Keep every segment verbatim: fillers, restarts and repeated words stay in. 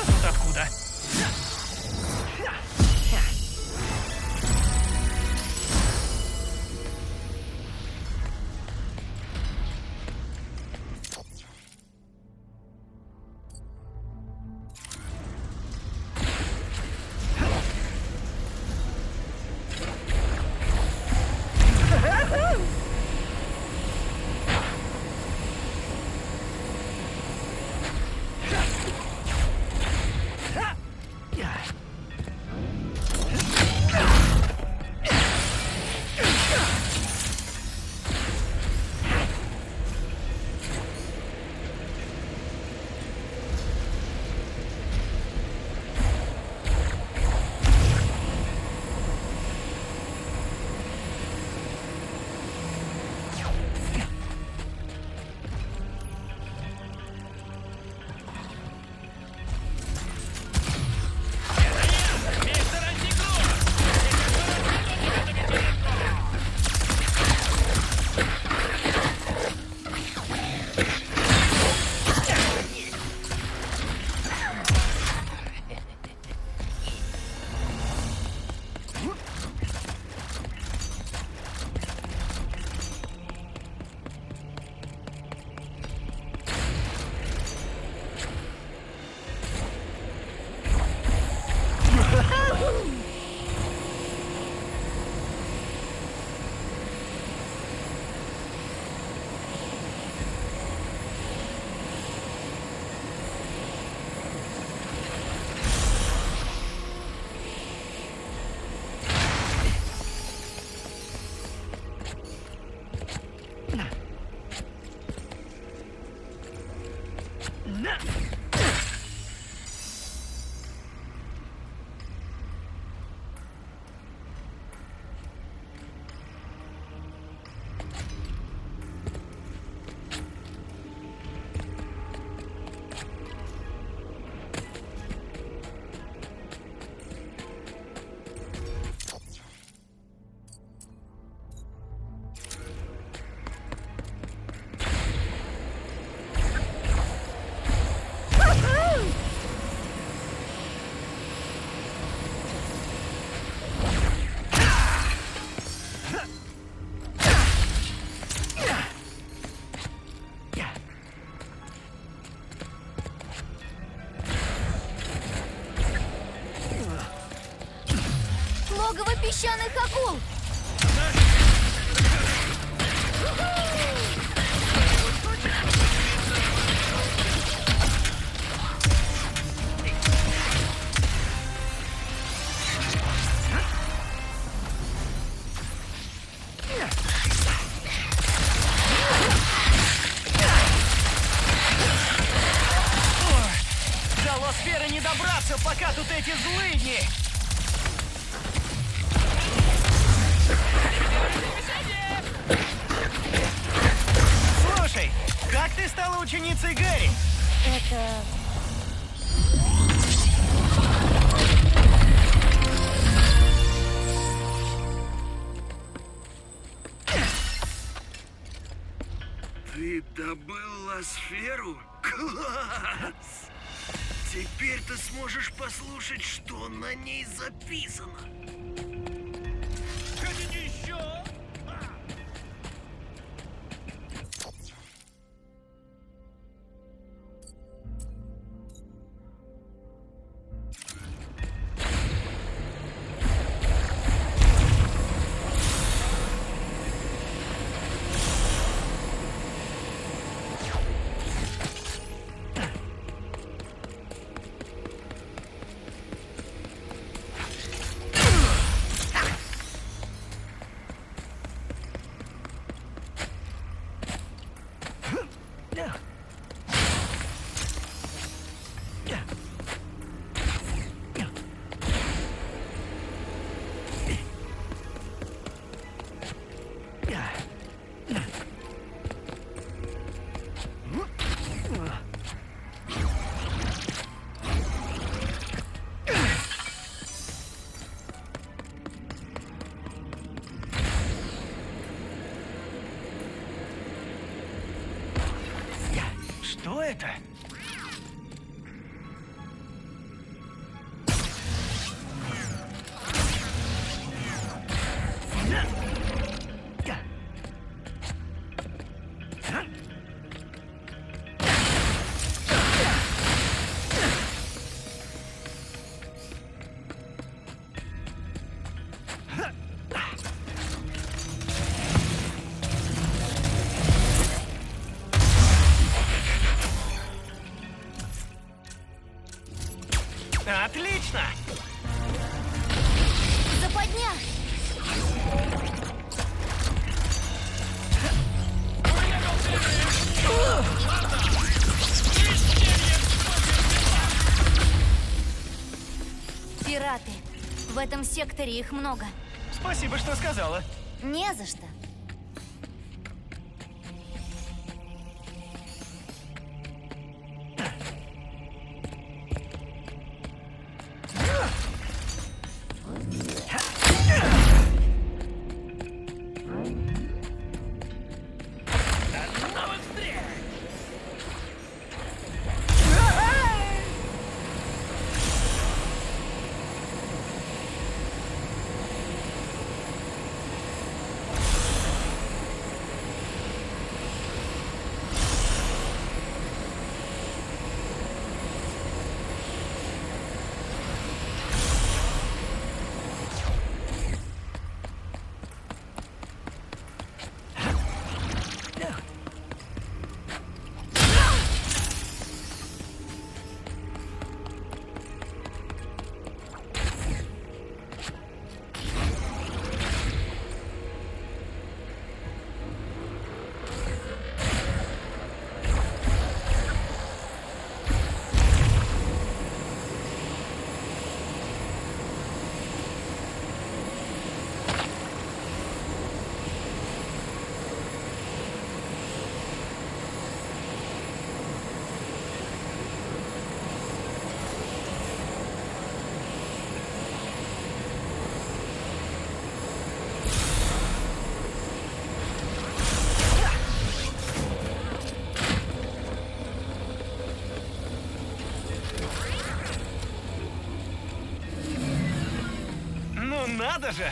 тут откуда? Песчаных акул! До Лосферы не добраться, пока тут эти злыдни! Слушай, как ты стала ученицей Гэри? Это... Ты добыл Лосферу? Класс! Теперь ты сможешь послушать, что на ней записано. Хотите еще? Что это? Отлично! Западня! Пираты. В этом секторе их много. Спасибо, что сказала. Не за что. Надо же!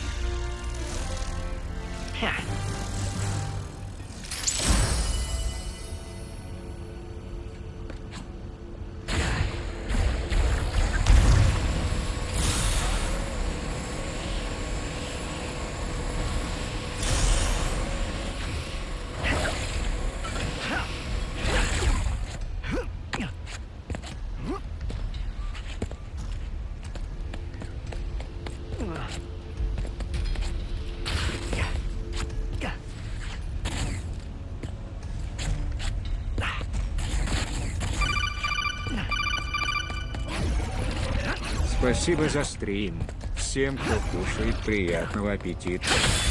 Спасибо за стрим. Всем, кто кушает, приятного аппетита.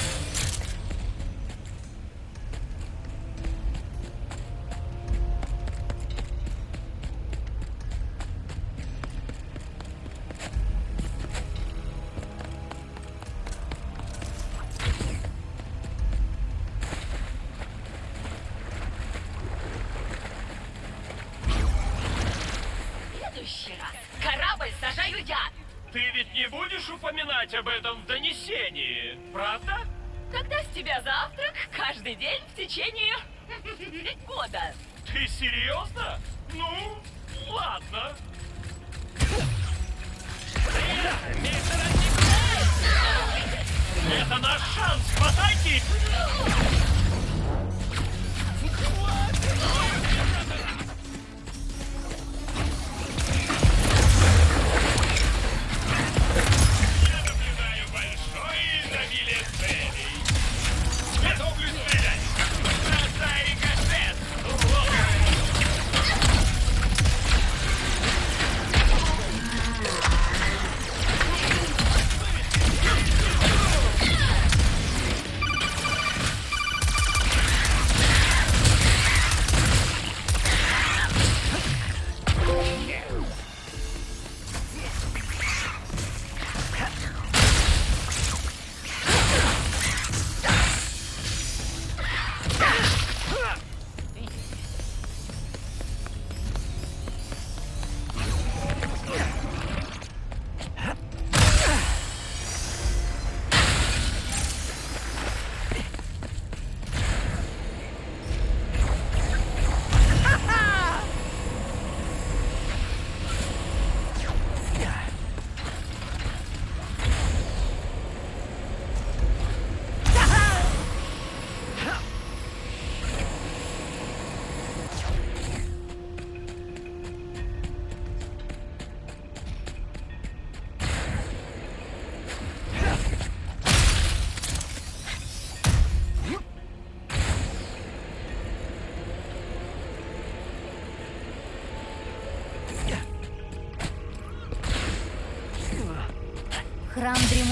Корабль сажаю я! Ты ведь не будешь упоминать об этом в донесении, правда? Когда с тебя завтрак каждый день в течение года. Ты серьезно? Ну, ладно. Это наш шанс, спасайте их!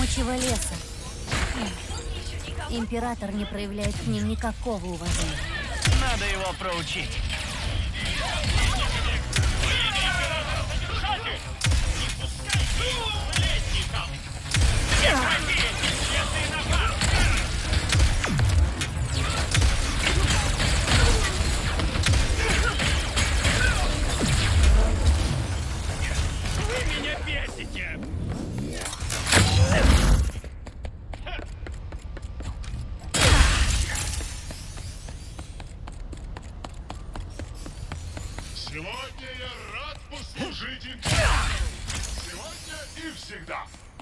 дремучего леса. Император не проявляет к ним никакого уважения. Надо его проучить. Вы меня бесите! Сегодня я рад послужить императору. Сегодня и всегда.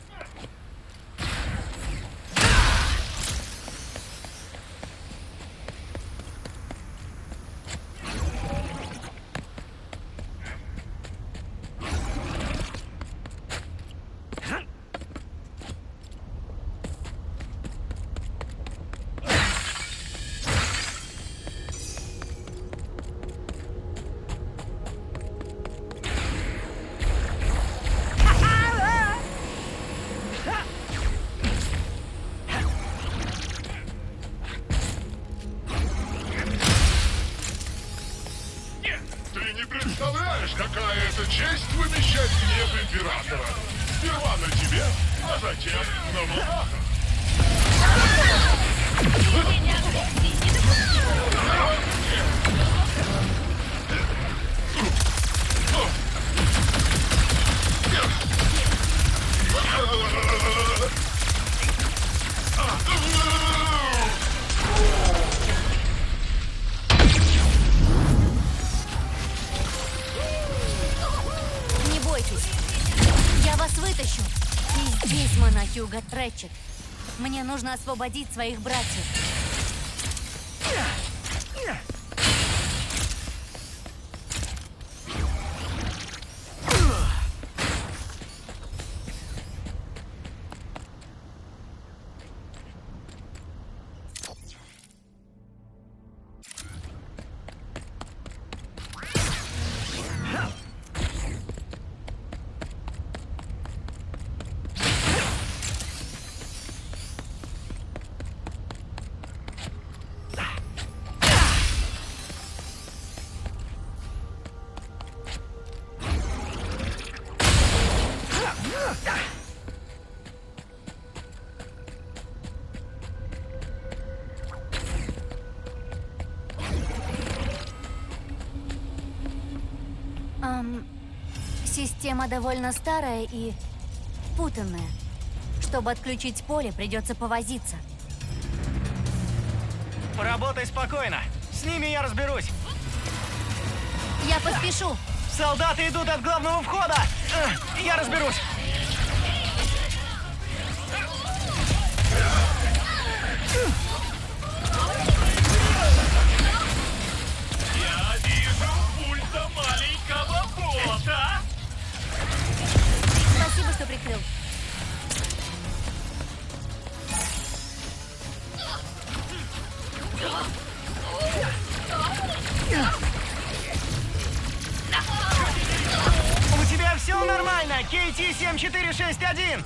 Ты не представляешь, какая это честь вымещать гнев императора. Сперва на тебе, а затем на врагах. Не бойтесь. Я вас вытащу. И здесь монахи Угат Рэтчет. Мне нужно освободить своих братьев. Ам, система довольно старая и путанная. Чтобы отключить поле, придется повозиться. Поработай спокойно. С ними я разберусь. Я поспешу. Солдаты идут от главного входа. Э, Я разберусь. Я вижу пульта маленького бота! Спасибо, что прикрыл. У тебя все нормально. Кей Ти семь четыре шесть один.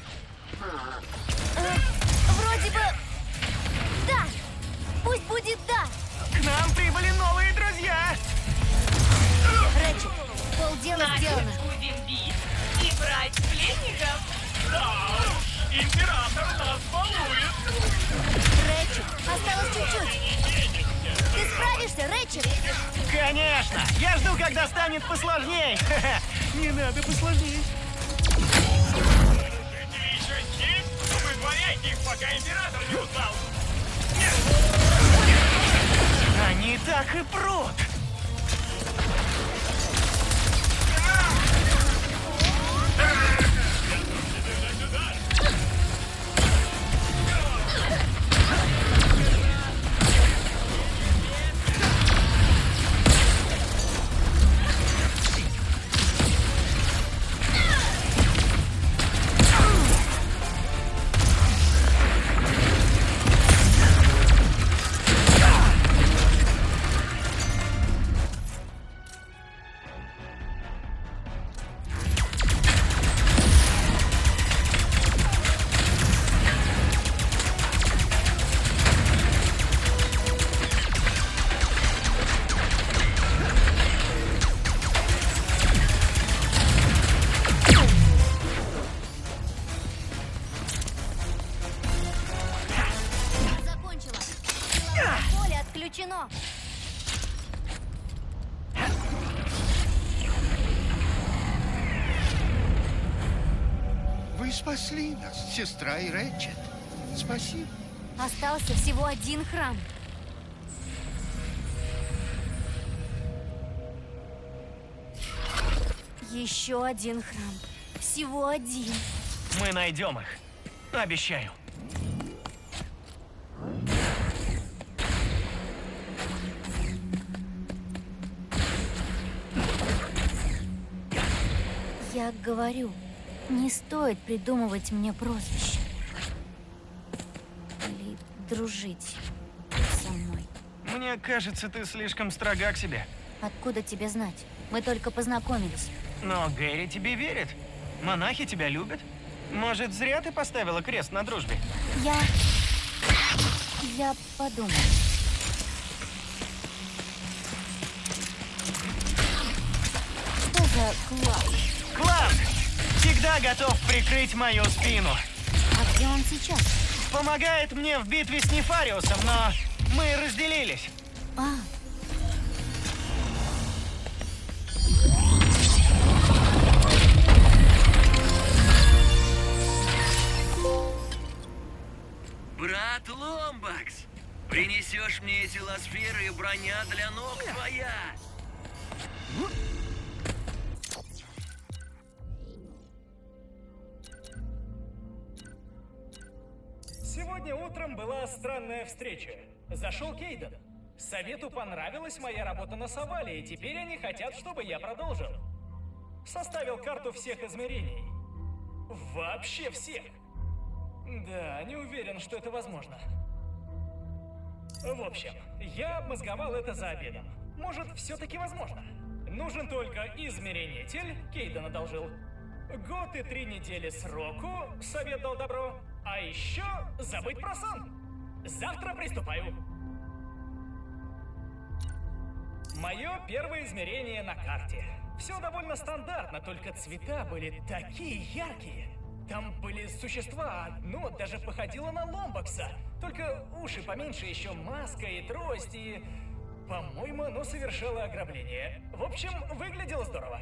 Э, вроде бы... Да! Пусть будет да! К нам прибыли новые друзья. Рэтчет, полдела сделано. Будем бить и брать пленников. Да уж, император нас балует! Рэтчет, осталось чуть-чуть. Ты справишься, Рэтчет? Конечно. Я жду, когда станет посложней. Не надо посложней. Ты еще здесь? Выдворяйте их, пока император не узнал! Они так и прут. спасли нас, сестра и Рэтчет. Спасибо. Остался всего один храм. Еще один храм. Всего один. Мы найдем их. Обещаю. Я говорю, не стоит придумывать мне прозвище. Или дружить со мной. Мне кажется, ты слишком строга к себе. Откуда тебе знать? Мы только познакомились. Но Гэри тебе верит. Монахи тебя любят. Может, зря ты поставила крест на дружбе? Я... Я подумаю. Что за клан? Клан! Всегда готов прикрыть мою спину. А где он сейчас? Помогает мне в битве с Нефариусом, но мы разделились. А, Брат Ломбакс, принесешь мне эти лосферы и броня для ног твоя. Сегодня утром была странная встреча. Зашел Кейден. Совету понравилась моя работа на Савале, и теперь они хотят, чтобы я продолжил. Составил карту всех измерений. Вообще всех. Да, не уверен, что это возможно. В общем, я обмозговал это за обедом. Может, все-таки возможно. Нужен только измеренитель, Кейден одолжил. Год и три недели сроку, совет дал добро. А еще забыть про сон. Завтра приступаю. Мое первое измерение на карте. Все довольно стандартно, только цвета были такие яркие. Там были существа, одно даже походило на Ломбакса. Только уши поменьше, еще маска и трость, и... По-моему, оно совершало ограбление. В общем, выглядело здорово.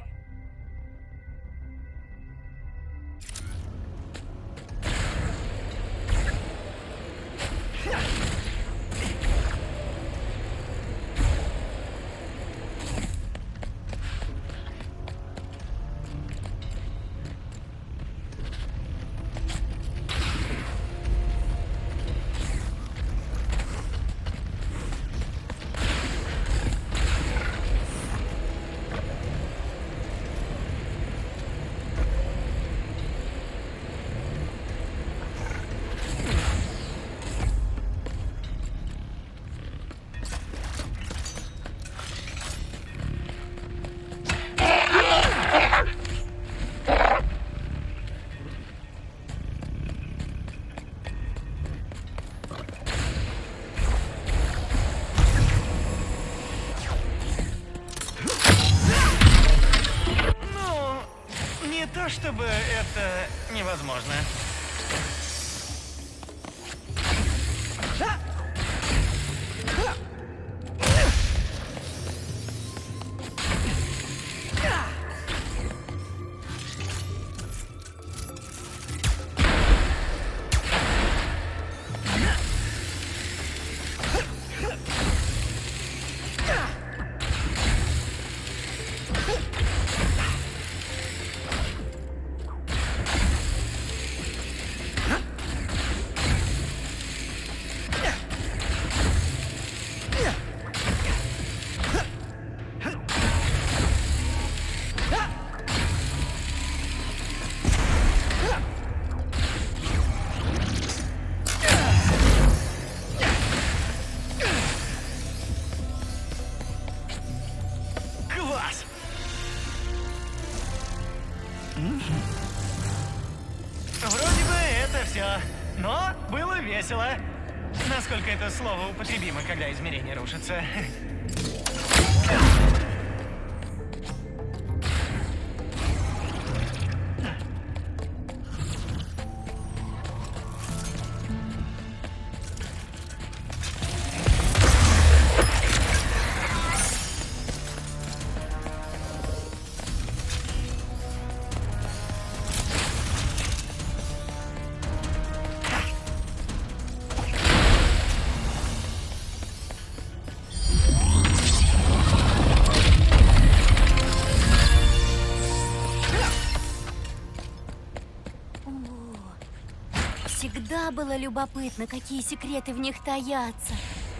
Чтобы это невозможно. Вроде бы это все. Но было весело. Насколько это слово употребимо, когда измерения рушатся. всегда было любопытно, какие секреты в них таятся.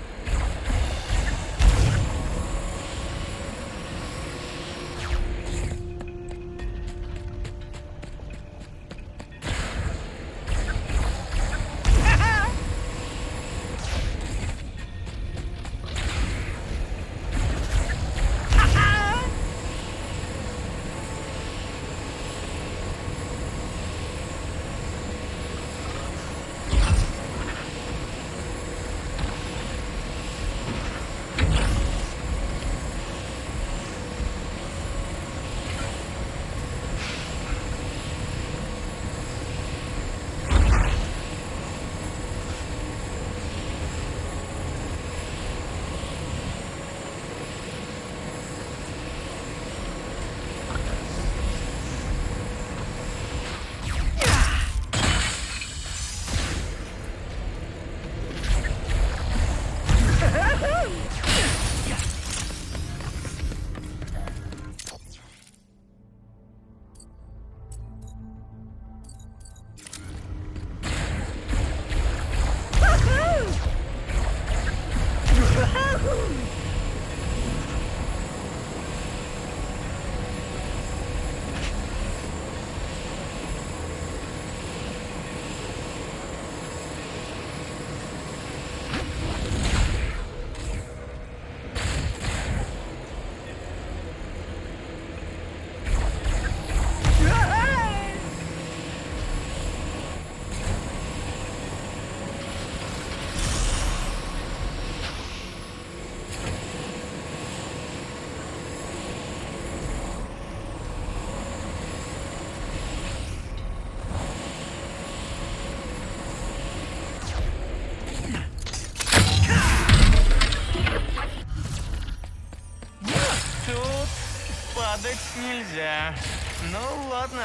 Падать нельзя. Ну, ладно.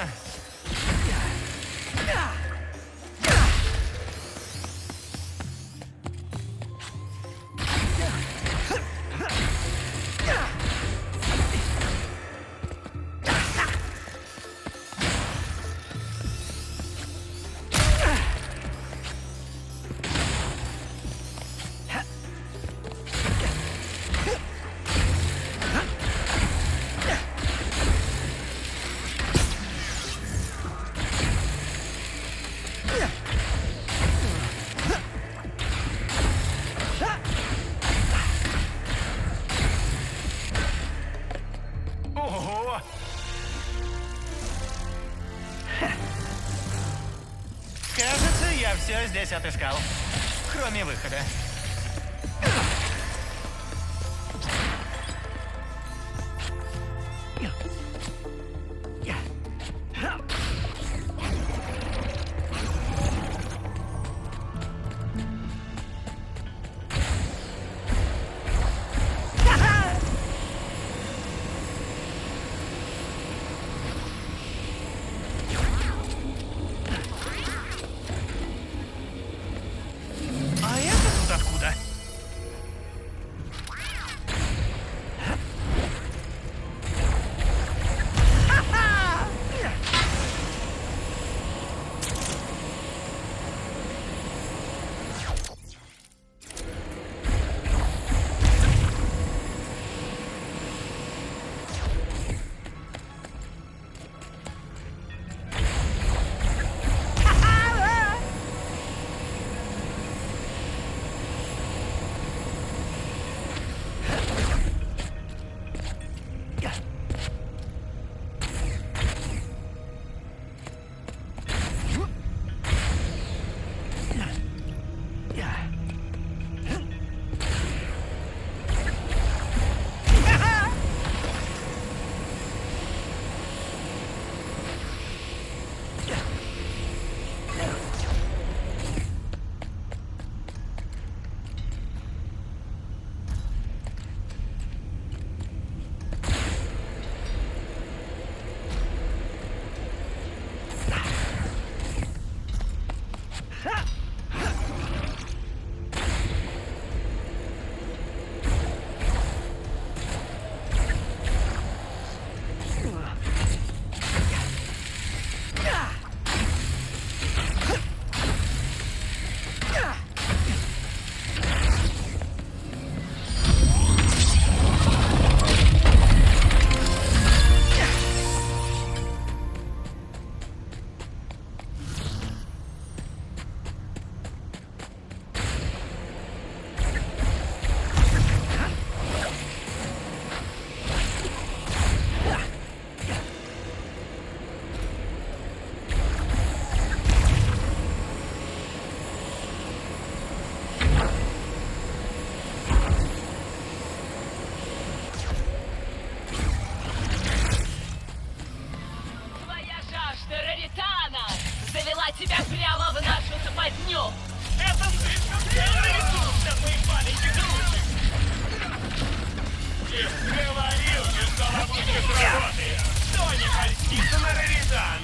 Кажется, я все здесь отыскал. Кроме выхода. Не сработает! Кто не польстится на Раридан?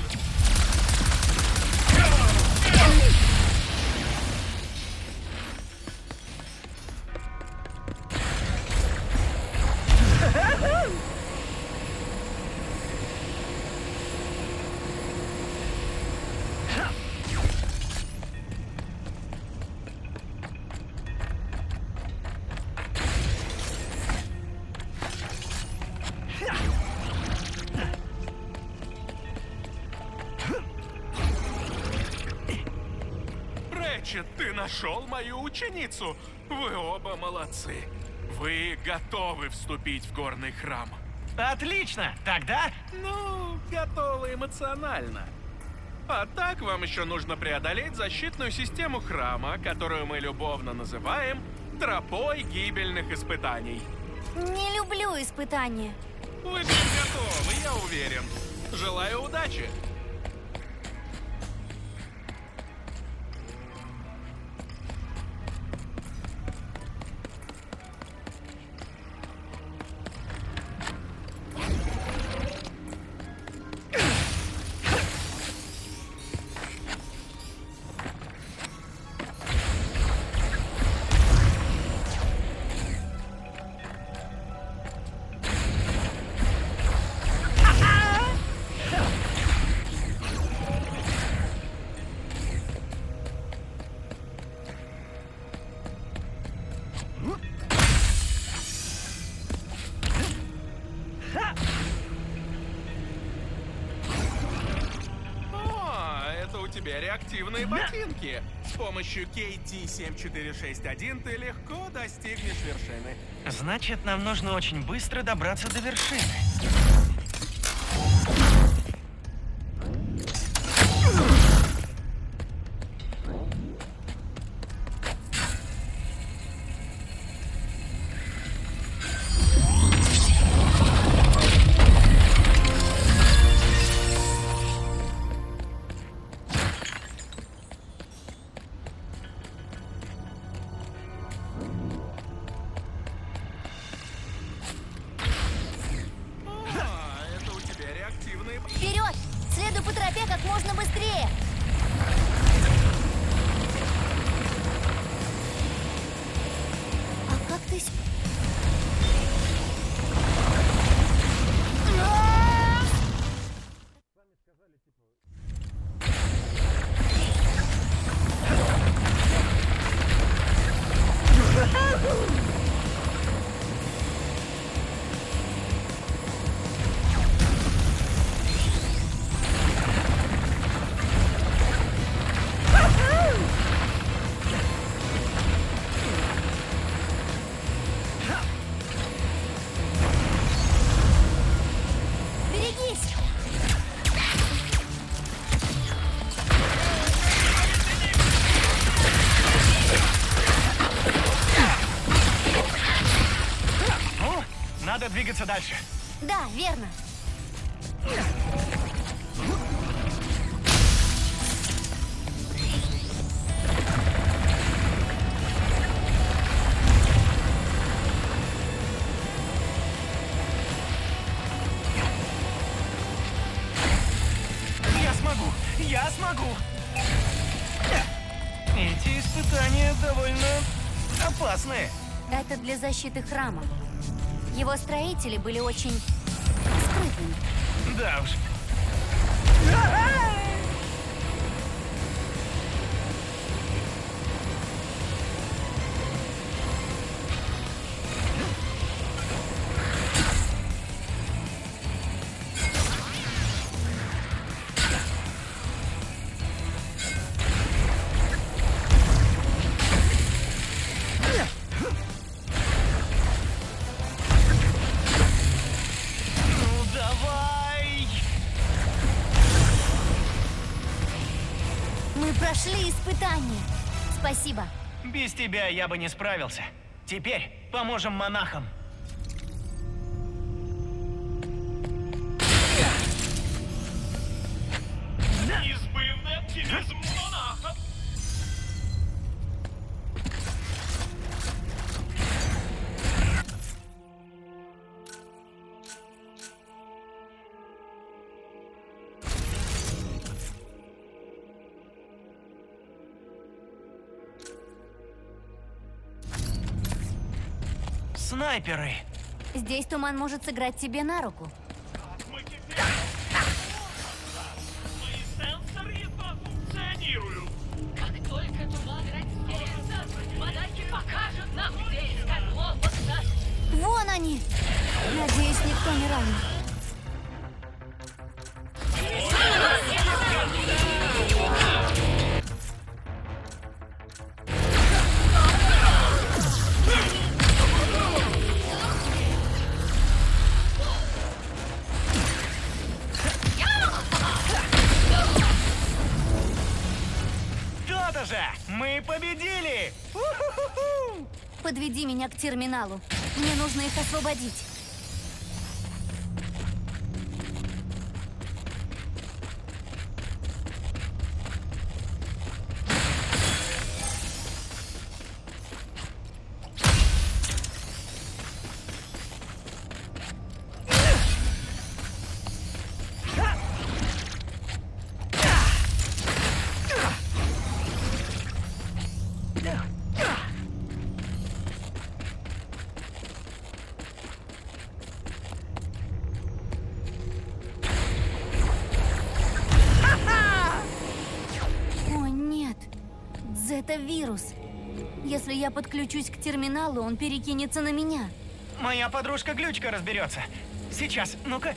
Рэтчет, ты нашел мою ученицу. Вы оба молодцы. Вы готовы вступить в горный храм? Отлично! Тогда... Ну, готовы эмоционально. А так вам еще нужно преодолеть защитную систему храма, которую мы любовно называем тропой гибельных испытаний. Не люблю испытания. Вы ведь готовы, я уверен. Желаю удачи. Реактивные ботинки. С помощью кей ти семь четыре шесть один ты легко достигнешь вершины. Значит, нам нужно очень быстро добраться до вершины. Вперед! Следуй по тропе как можно быстрее! А как ты... с- А! Берегись! Ну, надо двигаться дальше. Да, верно. Я смогу! Я смогу! Эти испытания довольно опасные. Это для защиты храма. Его строители были очень скрытными. Да уж. Ну давай! Мы прошли испытание. Спасибо. Без тебя я бы не справился. Теперь поможем монахам. Неизбывный оптимизм монахов. снайперы. Здесь туман может сыграть тебе на руку. Мои сенсоры функционируют. Как только туман рассеется, монахи покажут нам, где искать Ломбакса. Вон они! Надеюсь, никто не ранен. То-то же! Мы победили! У-ху-ху-ху! Подведи меня к терминалу. Мне нужно их освободить. Это вирус. Если я подключусь к терминалу, он перекинется на меня. Моя подружка-глючка разберется. Сейчас, ну-ка.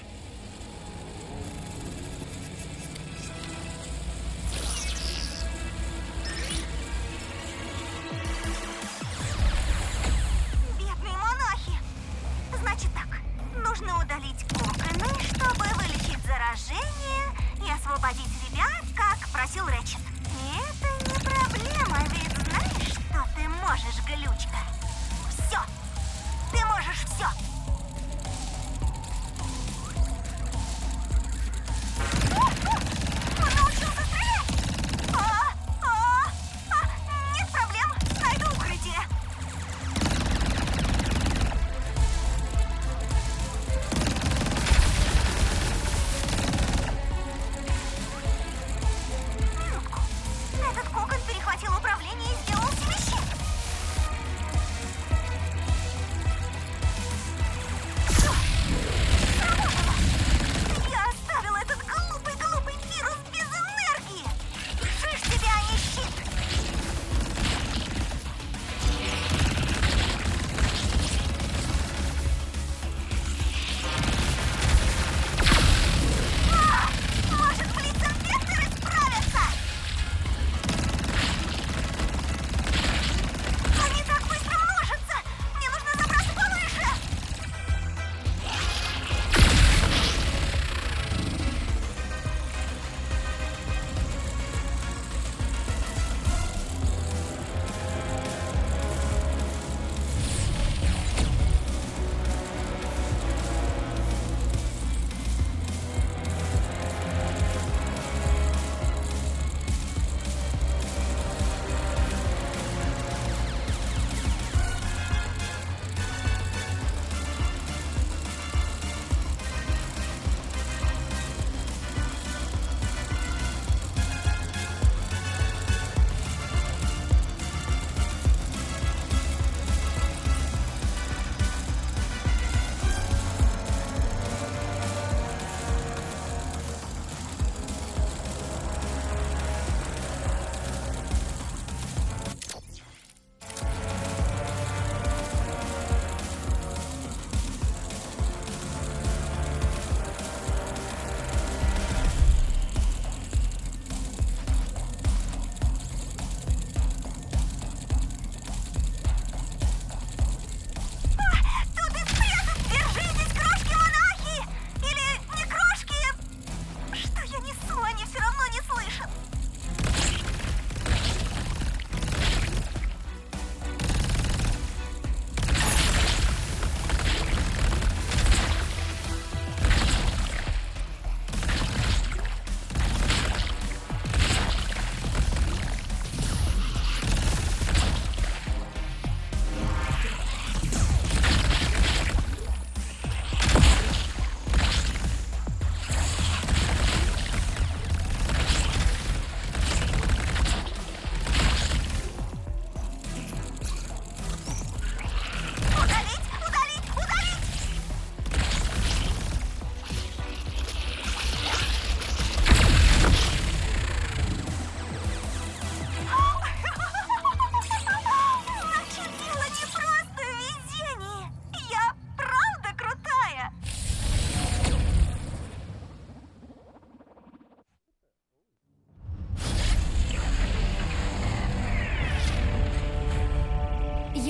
Бедные монахи. Значит так, нужно удалить коконы, чтобы вылечить заражение и освободить ребят, как просил Рэтчет. И это не проблема, ведь знаешь, что ты можешь, глючка? Все! Ты можешь все! Он научился стрелять! А, а, а, нет проблем, найду укрытие. Этот кокон перехватил управление и сделал семищи.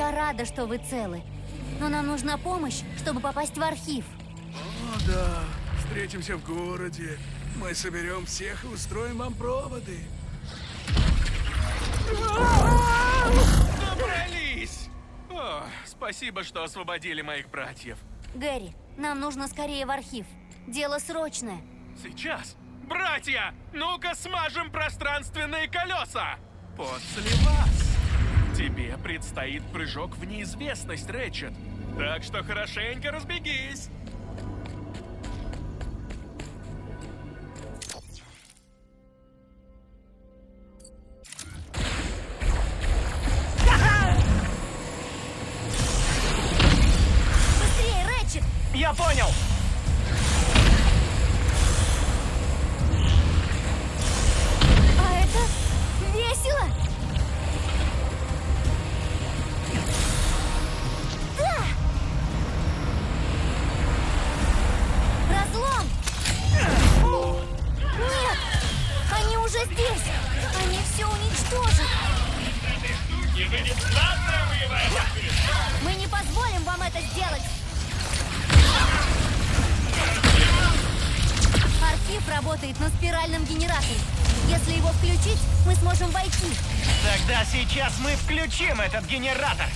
Я рада, что вы целы. Но нам нужна помощь, чтобы попасть в архив. О, да. Встретимся в городе. Мы соберем всех и устроим вам проводы. Добрались! О, спасибо, что освободили моих братьев. Гэри, нам нужно скорее в архив. Дело срочное. Сейчас? Братья, ну-ка смажем пространственные колеса! После вас тебе предстоит прыжок в неизвестность, Рэтчет. Так что хорошенько разбегись. Быстрее, Рэтчет! Я понял! А это весело! Да! Разлом! Нет! Они уже здесь! Они все уничтожат! Мы не позволим вам это сделать! Архив работает на спиральном генераторе. Если его включить, мы сможем войти. Тогда сейчас мы включим этот генератор.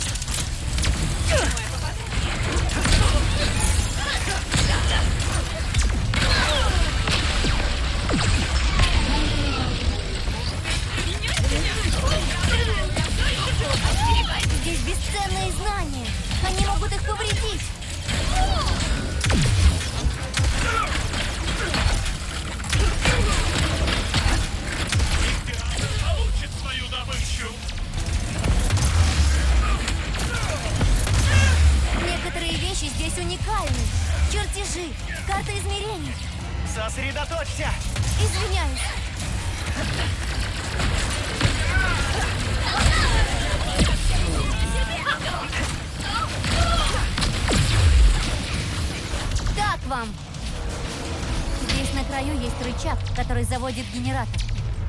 Здесь бесценные знания. Они могут их повредить. Получит свою добычу. Некоторые вещи здесь уникальны. Чертежи, карта измерений. Сосредоточься! Извиняюсь. Так вам. Здесь на краю есть рычаг, который заводит генератор.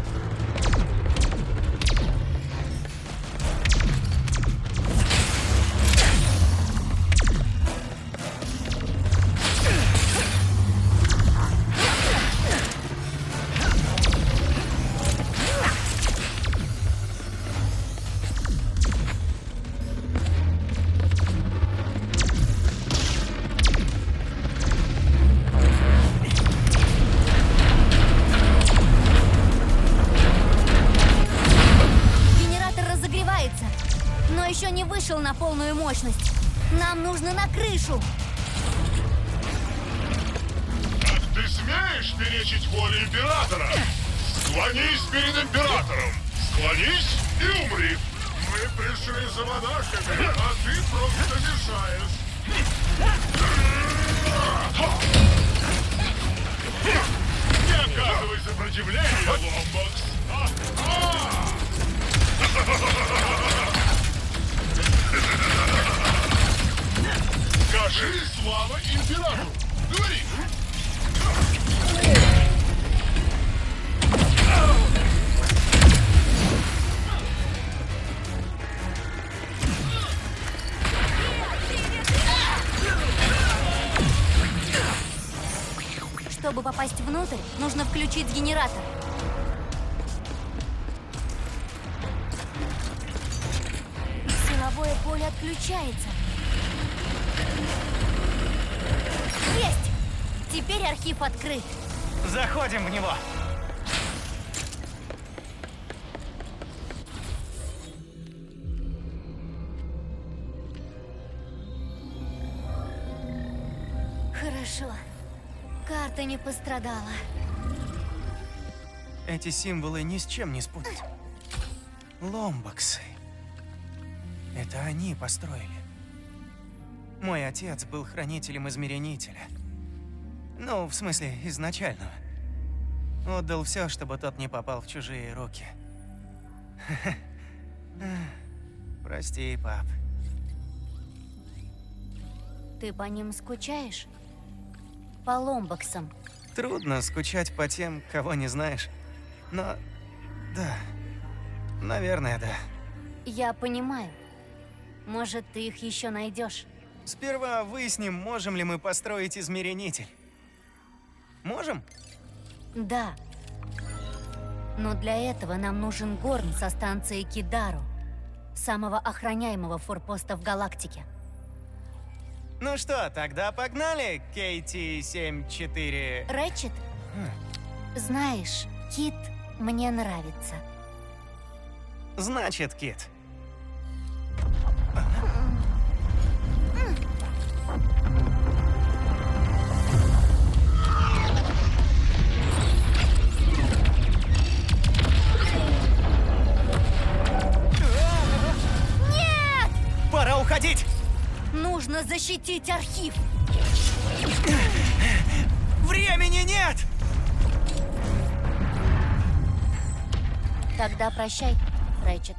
Еще не вышел на полную мощность. Нам нужно на крышу. Как ты смеешь перечить воле императора? Склонись перед императором. Склонись и умри. Мы пришли за монахами, а ты просто мешаешь. Не оказывай сопротивления, Ломбакс. Скажи слава императору! Говори! Чтобы попасть внутрь, нужно включить генератор. Силовое поле отключается. Есть! Теперь архив открыт. Заходим в него. Хорошо. Карта не пострадала. Эти символы ни с чем не спутать. Ломбаксы. Это они построили. Мой отец был хранителем измеренителя. Ну, в смысле, изначального. Отдал все, чтобы тот не попал в чужие руки. Прости, пап. Ты по ним скучаешь? По ломбаксам? Трудно скучать по тем, кого не знаешь. Но да, наверное, да. Я понимаю. Может, ты их еще найдешь? Сперва выясним, можем ли мы построить измеренитель. Можем? Да. Но для этого нам нужен Горн со станции Кидару, самого охраняемого форпоста в галактике. Ну что, тогда погнали, кей ти семь четыре. Рэтчет? Знаешь, Кит мне нравится. Значит, Кит. Нет! Пора уходить! Нужно защитить архив! Времени нет! Тогда прощай, Рэтчет.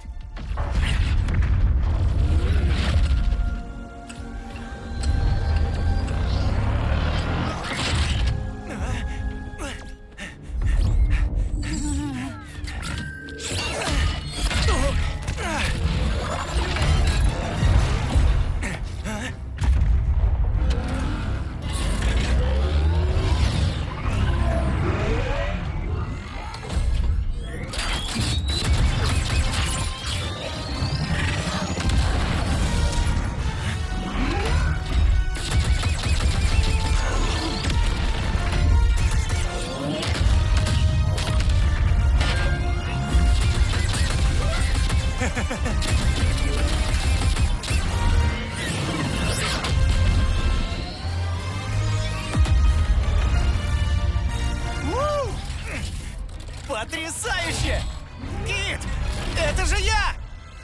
Потрясающе! Кит! Это же я!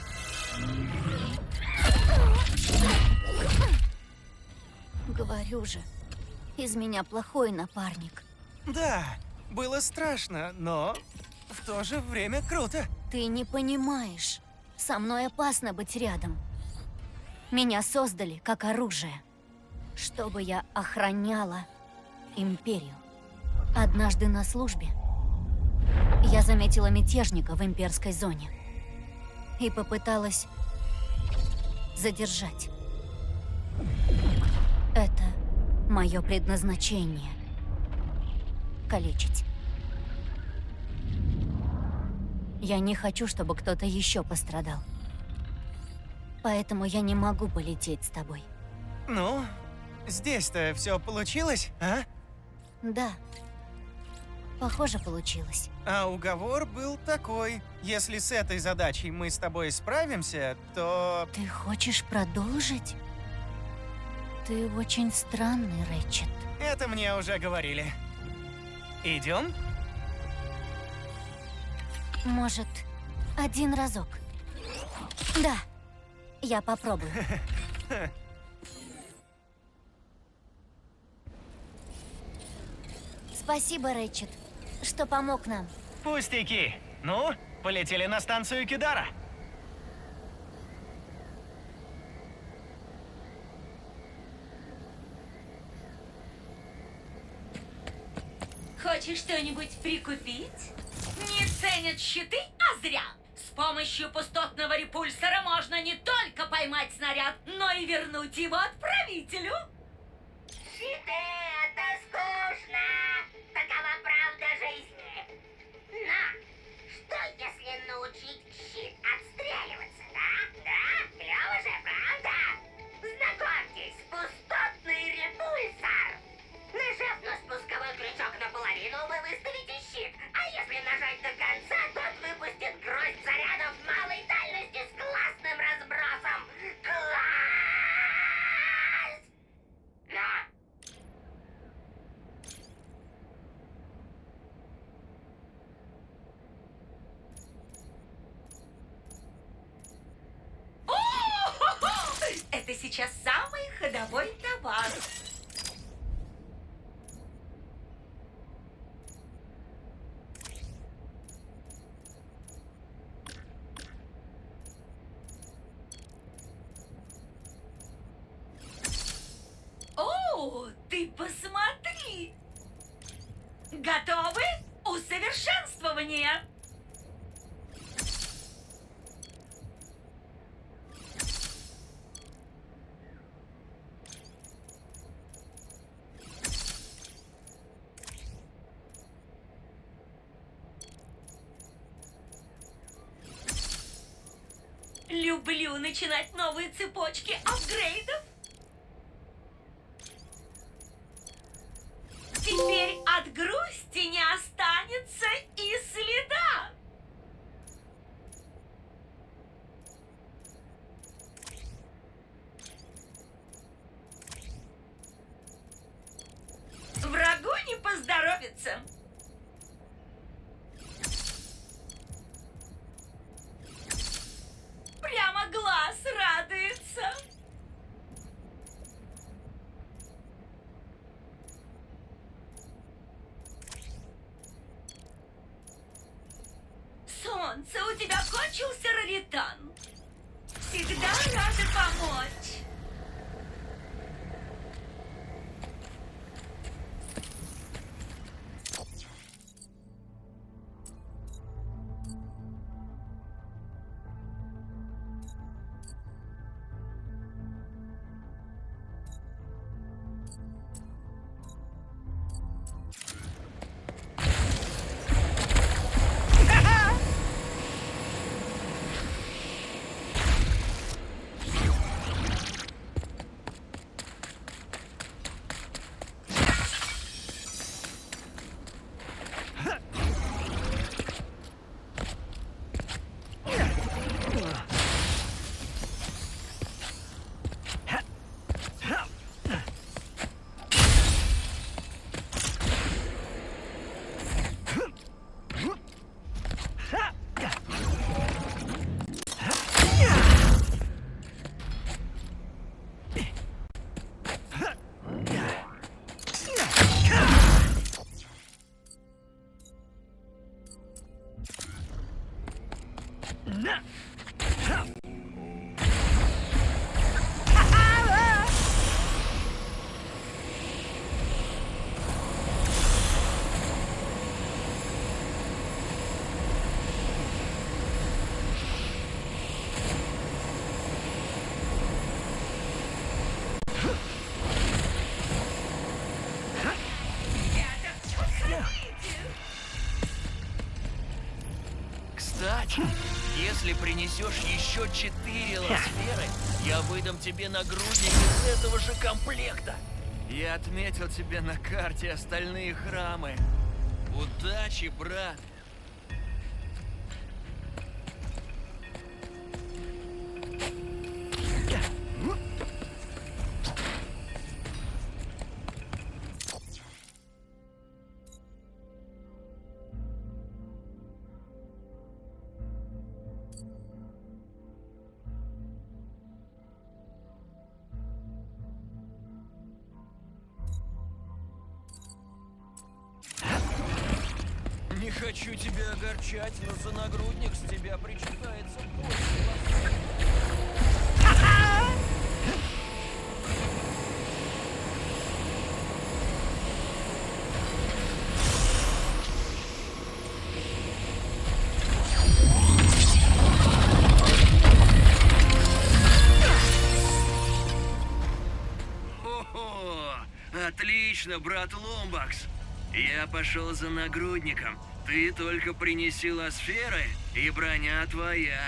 Говорю же, из меня плохой напарник. Да, было страшно, но в то же время круто. Ты не понимаешь. Со мной опасно быть рядом. Меня создали как оружие, чтобы я охраняла Империю. Однажды на службе я заметила мятежника в имперской зоне и попыталась задержать. Это мое предназначение — калечить. Я не хочу, чтобы кто-то еще пострадал. Поэтому я не могу полететь с тобой. Ну, здесь-то все получилось, а? Да. Похоже, получилось. А уговор был такой. Если с этой задачей мы с тобой справимся, то... Ты хочешь продолжить? Ты очень странный, Рэтчет. Это мне уже говорили. Идем? Может, один разок? Да, я попробую. Спасибо, Рэтчет, что помог нам. Пустяки. Ну, полетели на станцию Кидара. Хочешь что-нибудь прикупить? Не ценят щиты, а зря. С помощью пустотного репульсора можно не только поймать снаряд, но и вернуть его отправителю. Щиты — это скучно. Такова правда жизни. Но что, если научить щит отстреливаться, да? Да? Клево же, правда? Знакомьтесь, пустотный репульсор. Нажав на спусковой крючок наполовину, вы выставите щит. А если нажать до конца, тот выпустит гроздь зарядов малой дальности с классным разбросом. Класс! Но... О-хо-хо! Это сейчас самый ходовой товар. О, ты посмотри! Готовы? Усовершенствование! люблю начинать новые цепочки апгрейдов. Теперь от грусти не останется и следа. Врагу не поздоровится. Прямо глаз радуется. Солнце, у тебя кончился раритан. Всегда рада помочь. Если принесешь еще четыре лосферы, я выдам тебе нагрудник из этого же комплекта. Я отметил тебе на карте остальные храмы. Удачи, брат! Не хочу тебя огорчать, но за нагрудник с тебя причитается больше. О-хо! Отлично, брат Ломбакс. Я пошел за нагрудником. Ты только принеси лосферы, и броня твоя.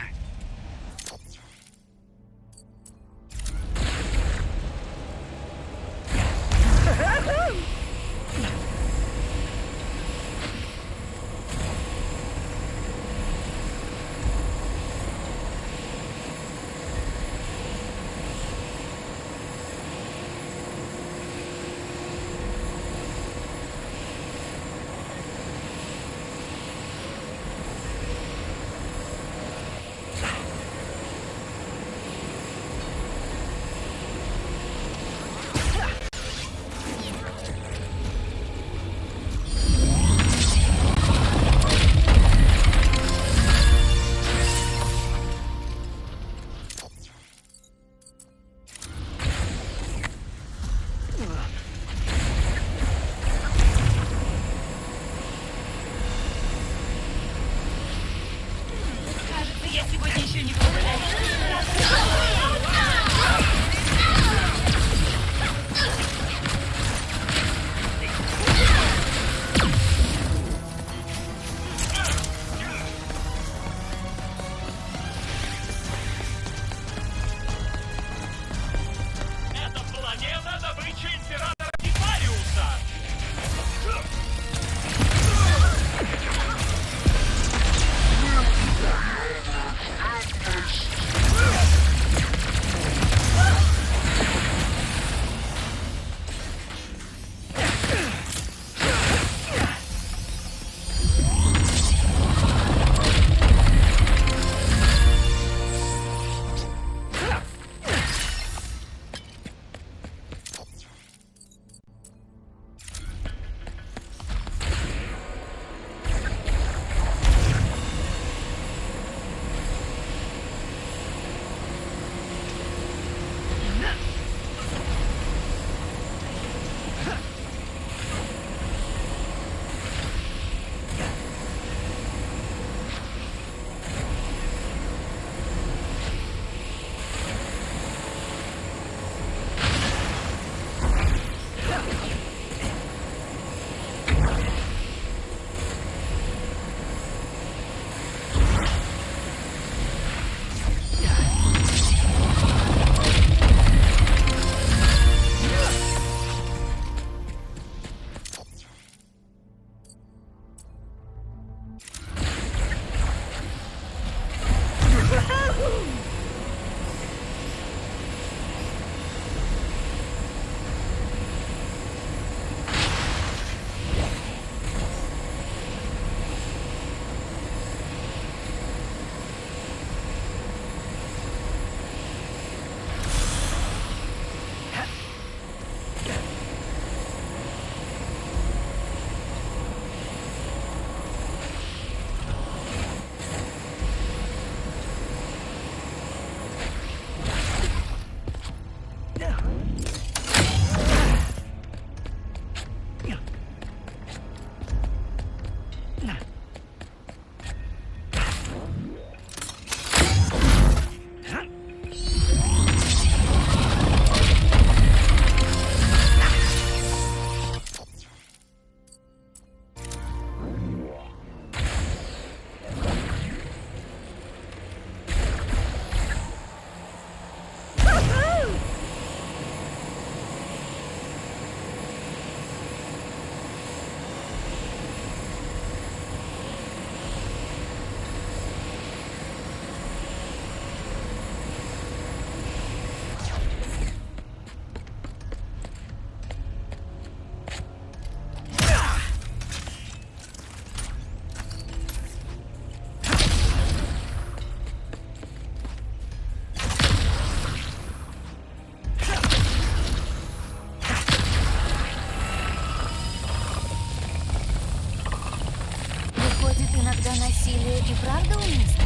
Тогда насилие и правда уместно?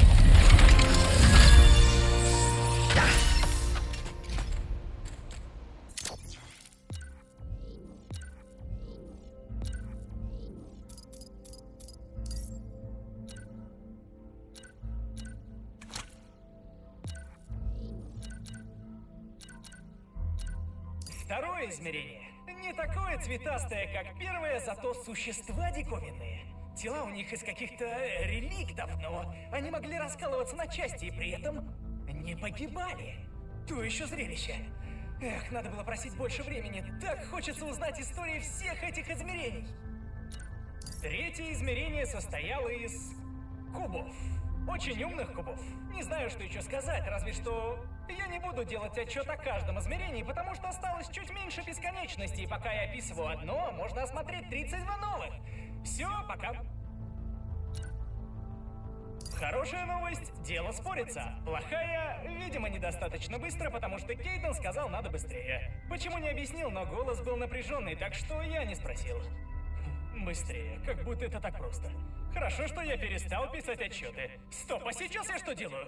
Второе измерение. Не такое цветастое, как первое, зато существа диковинные. Тела у них из каких-то реликтов, но они могли раскалываться на части и при этом не погибали. То еще зрелище. Эх, надо было просить больше времени. Так хочется узнать истории всех этих измерений. Третье измерение состояло из кубов. Очень умных кубов. Не знаю, что еще сказать, разве что я не буду делать отчет о каждом измерении, потому что осталось чуть меньше бесконечности, и пока я описываю одно, можно осмотреть тридцать два новых. Все, пока. Хорошая новость, дело спорится. Плохая, видимо, недостаточно быстро, потому что Кейден сказал, надо быстрее. Почему не объяснил, но голос был напряженный, так что я не спросил. Быстрее, как будто это так просто. Хорошо, что я перестал писать отчеты. Стоп, а сейчас я что делаю?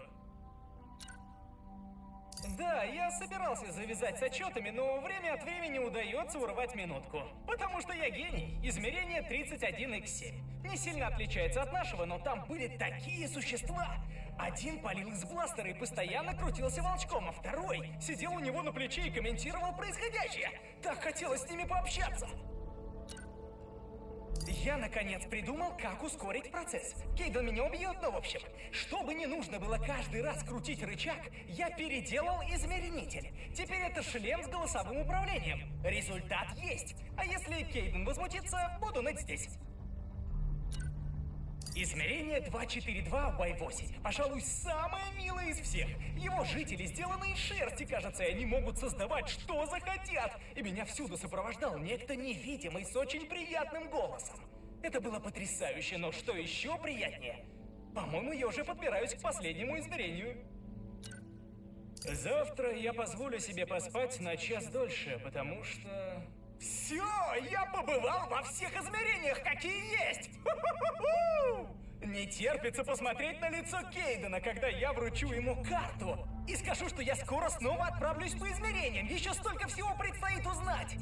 Да, я собирался завязать с отчетами, но время от времени удается урвать минутку. Потому что я гений. Измерение тридцать один икс семь. Не сильно отличается от нашего, но там были такие существа. Один палил из бластера и постоянно крутился волчком, а второй сидел у него на плече и комментировал происходящее. Так хотелось с ними пообщаться. Я, наконец, придумал, как ускорить процесс. Кейден меня убьет, но в общем, чтобы не нужно было каждый раз крутить рычаг, я переделал измеренитель. Теперь это шлем с голосовым управлением. Результат есть. А если Кейден возмутится, буду ныть здесь. Измерение двести четырьдесят два уай восемь. Пожалуй, самое милое из всех. Его жители сделаны из шерсти, кажется, и они могут создавать, что захотят. И меня всюду сопровождал некто невидимый с очень приятным голосом. Это было потрясающе, но что еще приятнее? По-моему, я уже подбираюсь к последнему измерению. Завтра я позволю себе поспать на час дольше, потому что... Все, я побывал во всех измерениях, какие есть! Ху-ху-ху-ху! Не терпится посмотреть на лицо Кейдена, когда я вручу ему карту. И скажу, что я скоро снова отправлюсь по измерениям. Еще столько всего предстоит узнать.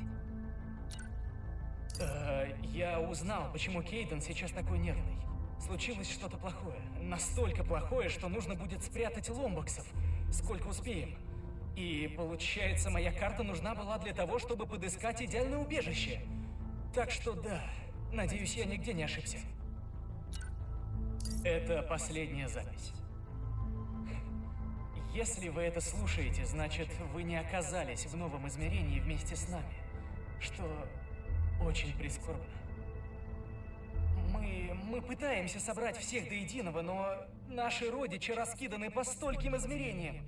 Э, я узнал, почему Кейден сейчас такой нервный. Случилось что-то плохое. Настолько плохое, что нужно будет спрятать ломбоксов. Сколько успеем. И получается, моя карта нужна была для того, чтобы подыскать идеальное убежище. Так что да, надеюсь, я нигде не ошибся. Это последняя запись. Если вы это слушаете, значит, вы не оказались в новом измерении вместе с нами. Что очень прискорбно. Мы, мы пытаемся собрать всех до единого, но наши родичи раскиданы по стольким измерениям.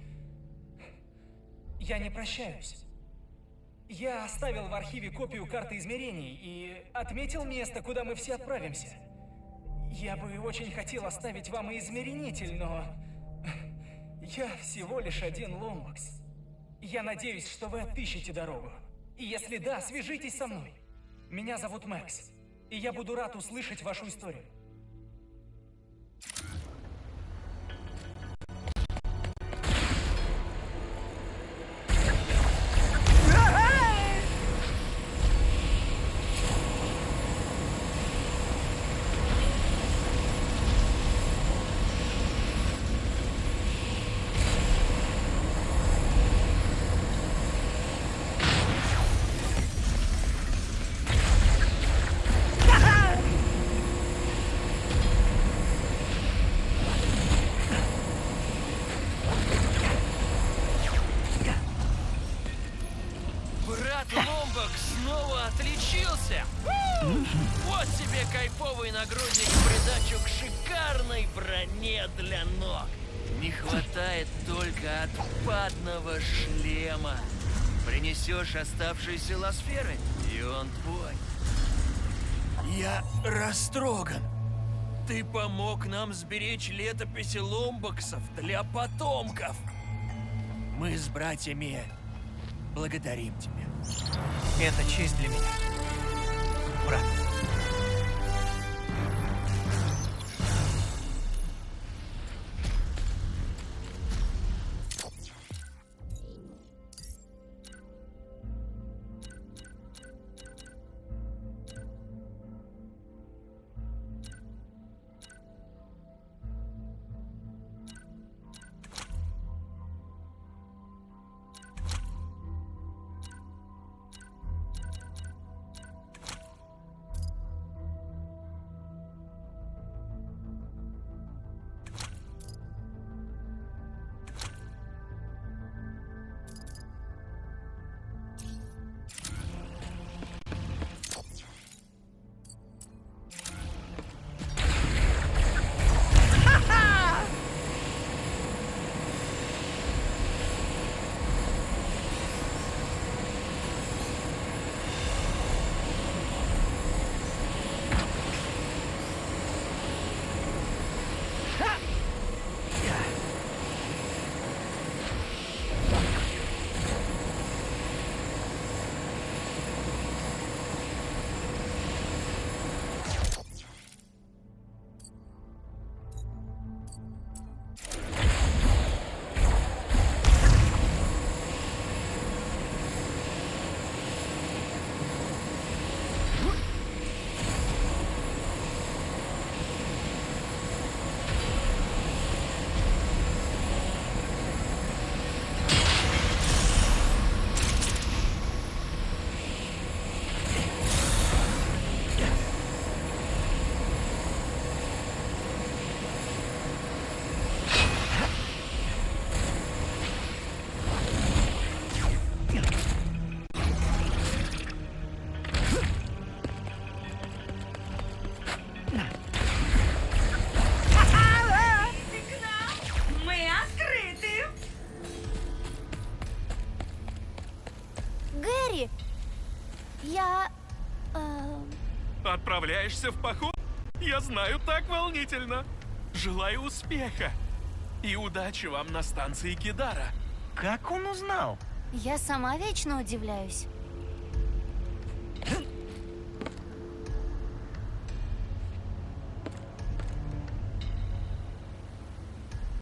Я не прощаюсь. Я оставил в архиве копию карты измерений и отметил место, куда мы все отправимся. Я бы очень хотел оставить вам и измеренитель, но... Я всего лишь один ломбокс. Я надеюсь, что вы отыщете дорогу. И если да, свяжитесь со мной. Меня зовут Макс, и я буду рад услышать вашу историю. Вот тебе кайфовый нагрудник в придачу к шикарной броне для ног. Не хватает только отпадного шлема. Принесешь оставшиеся лосферы, и он твой. Я растроган. Ты помог нам сберечь летописи ломбоксов для потомков. Мы с братьями благодарим тебя. Это честь для меня, брат. Империи? Я... Э... Отправляешься в поход? Я знаю, так волнительно. Желаю успеха. И удачи вам на станции Кидара. Как он узнал? Я сама вечно удивляюсь.